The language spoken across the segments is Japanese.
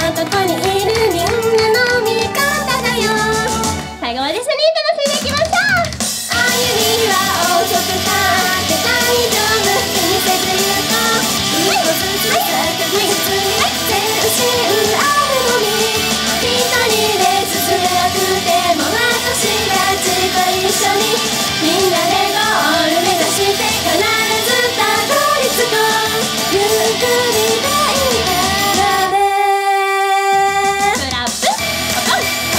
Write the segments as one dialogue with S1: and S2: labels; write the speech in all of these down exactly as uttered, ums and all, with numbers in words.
S1: ここにいるみんなの味方だよ。最後まで一緒に楽しんでいきましょう。歩みは遅くたって大丈夫、気にせず言うと一歩ずつ確実に前進あるのに、一人で進めなくても私たちと一緒にみんなでゴール目指して必ずたどり着こう。ゆっくりでいいからね。クラップコトンコトンコトンコトンコトンコトンコトンコトン。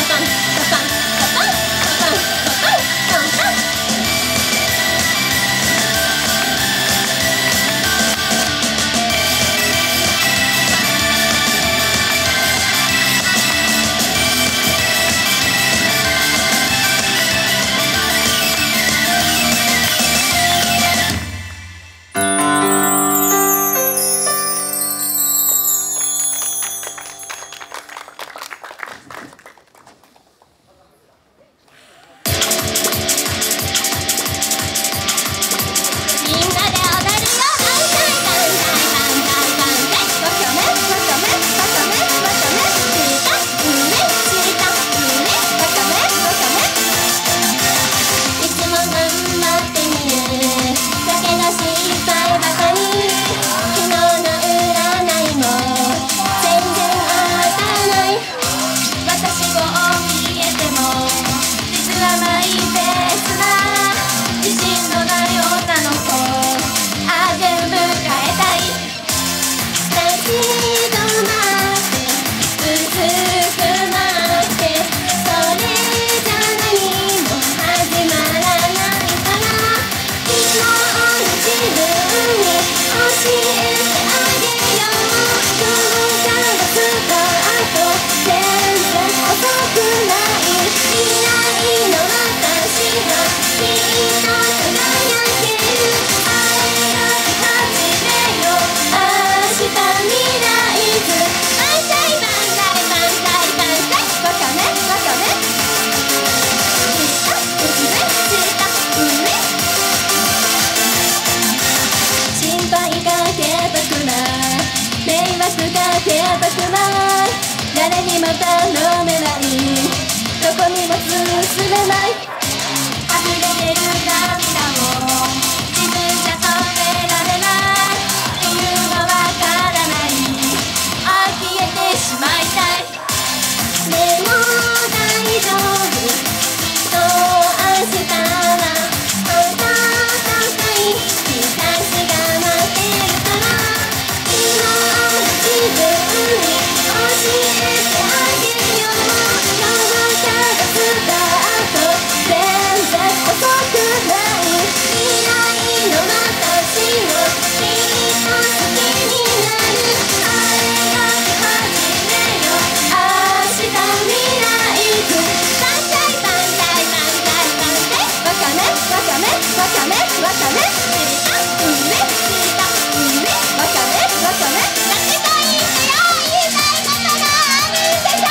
S1: 誰にも頼めない、どこにも進めない、溢れ出る涙を自分じゃ止められない、理由がわからない、ああ消えてしまいたい。でも大丈夫、きっと明日は暖かい日差しが待ってるから、今の自分に教えてあげるよ。今日を探すだと全然遅くない。未来の私をきっと好きになる。あれが来始めよ、明日未来図。バンザイバンザイバンザイバンザイ。わかめわかめわかめわかめ。下上下上わかめわかめ。何がいいんだよ、言いたいことがあるんでしょ。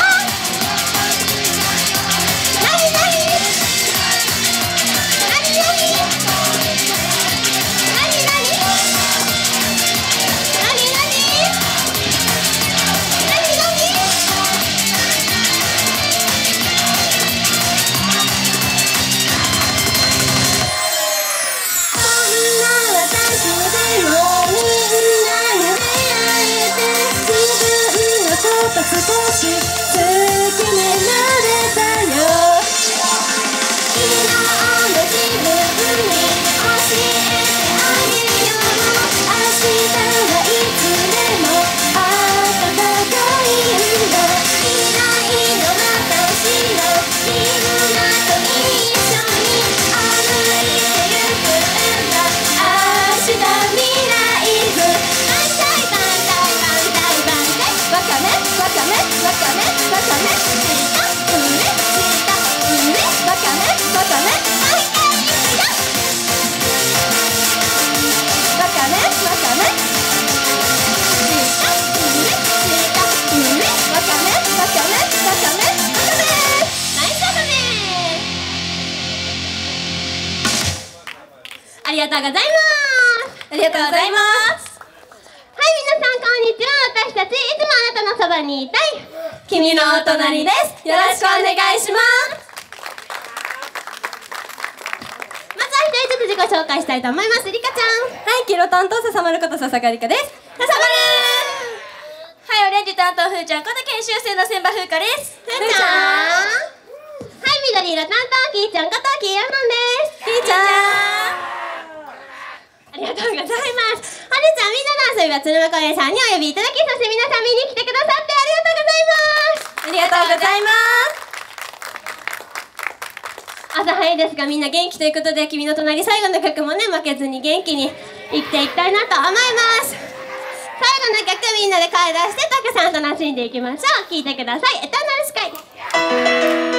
S1: 何何何何何何何何そんな私でもみんなに出会えて、自分のこと少し好きになれたよ。昨日の自分に教えてあげるよ。明日はいつでも暖かいんだ。未来の私のみんなと一緒に歩いてゆくんだ。明日未来図。バンザイバンザイバンザイバンザイ。わかめわかめわかめわかめ。下上下上わかめわかめ。はいはいいくよ。わかめわかめ。下上下上わかめわかめわかめ。わかめナイスわかめ。ありがとうございます。ありがとうございます。はい、皆さんこんにちは。私たちいつもあなたのそばばにいたい君のお隣です。よろしくお願いします。まずは一人ずつ自己紹介したいと思います。リカちゃん。
S2: はい、キロ担当笹丸こと笹香リカです。
S1: 笹丸。はい、オレンジ担当ふーちゃんこと研修生の千葉風花です。ふーちゃん。はい、緑色担当きーちゃんこときーやまんです。
S2: きーちゃん。
S1: ありがとうございます。本日はみんなの遊びは鶴間公園さんにお呼びいただき、そして皆さん見に来てくださってありがとうございます。
S2: ありがとうございます。
S1: 朝早いですがみんな元気ということで、君の隣最後の曲もね負けずに元気に生きていきたいなと思います。最後の曲みんなで声出してたくさん楽しんでいきましょう。聴いてください。エターナルスカイ。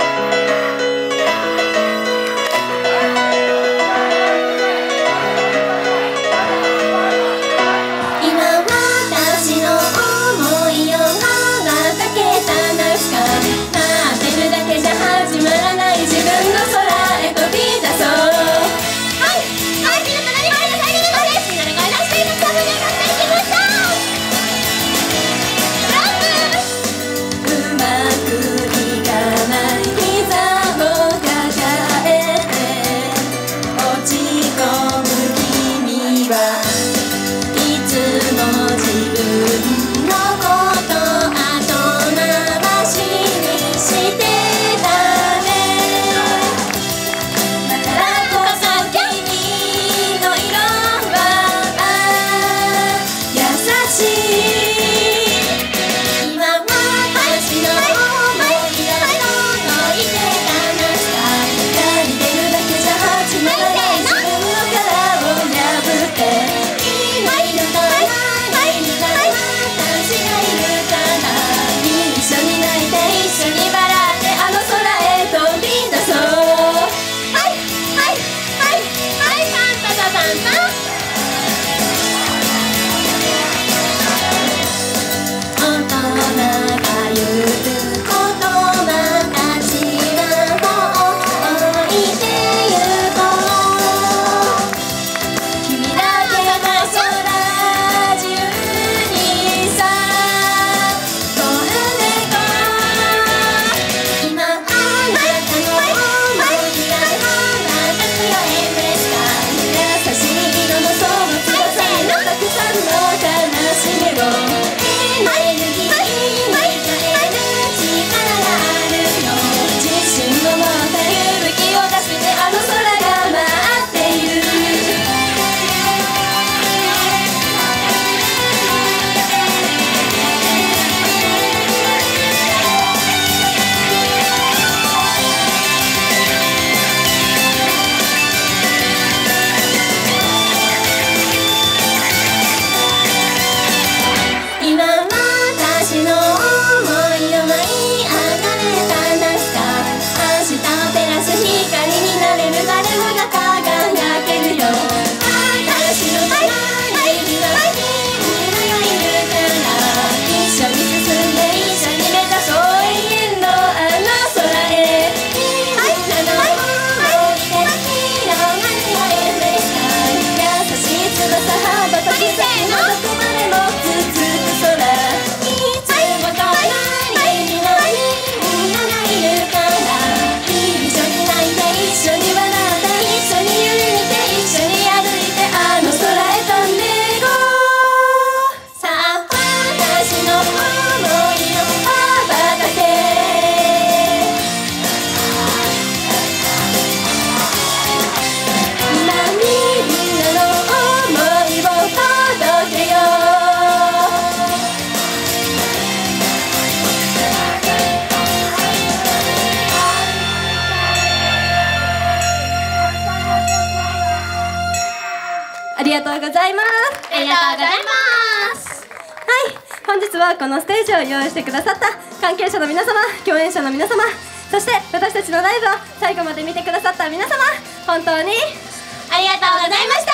S2: ありがとうございます。
S1: ありがとうございます。
S2: はい、本日はこのステージを用意してくださった関係者の皆様、共演者の皆様、そして私たちのライブを最後まで見てくださった皆様、本当に
S1: ありがとうございました。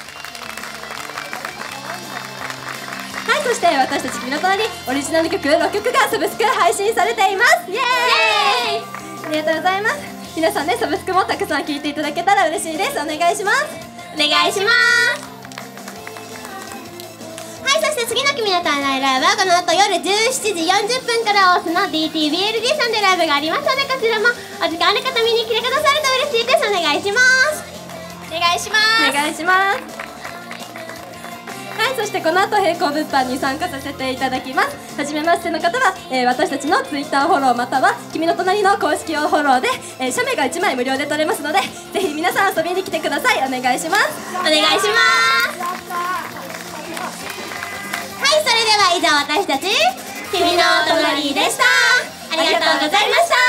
S2: はい、そして私たち君の隣オリジナル曲ろっきょくがサブスク配信されています。イエーイ、ありがとうございます。皆さんね、サブスクもたくさん聴いていただけたら嬉しいです。お願いします。
S1: お願いします。はい、そして次の曲君のターナイライブはこの後夜じゅうしちじよんじゅっぷんから大須の ディーティービーエルディー さんでライブがありますので、こちらもお時間ある方見に来てくださると嬉しいです。お願いします。お願いします
S2: お願いします。はい、そしてこの後並行物販に参加させていただきます。初めましての方は、えー、私たちのツイッターフォローまたは君の隣の公式をフォローで、えー、写メがいちまい無料で撮れますので、ぜひ皆さん遊びに来てください。お願いします。
S1: お願いします。はい、それでは以上私たち君の隣でした。ありがとうございました。